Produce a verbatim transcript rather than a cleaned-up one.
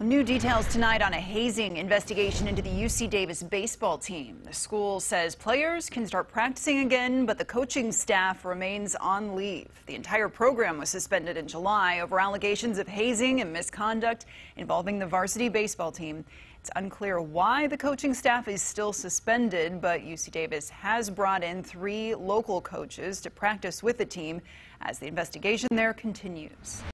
New details tonight on a hazing investigation into the U C Davis baseball team. The school says players can start practicing again, but the coaching staff remains on leave. The entire program was suspended in July over allegations of hazing and misconduct involving the varsity baseball team. It's unclear why the coaching staff is still suspended, but U C Davis has brought in three local coaches to practice with the team as the investigation there continues.